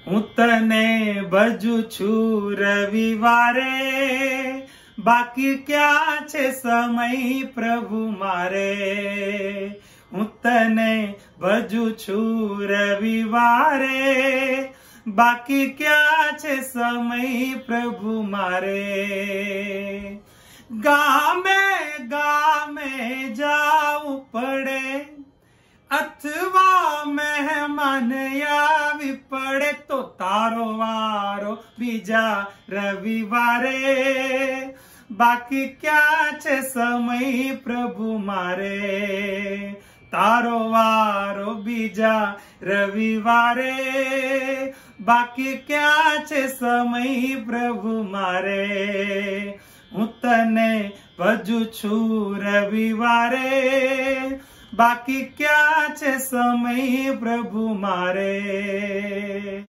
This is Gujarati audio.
હું તને ભજું છું રવિવારે, બાકી ક્યાં છે સમય પ્રભુ મારે. હું તને ભજું છું રવિવારે, બાકી ક્યાં છે સમય પ્રભુ મારે. ગામે ગામે જાવું પડે અથવા મહેમાન આવી પડે તો તારો વારો બીજા રવિવારે, બાકી ક્યાં છે સમય પ્રભુ મારે. તારો વારો બીજા રવિવારે, બાકી ક્યાં છે સમય પ્રભુ મારે. હું તને ભજું છું રવિવારે, બાકી ક્યાં છે સમય પ્રભુ મારે.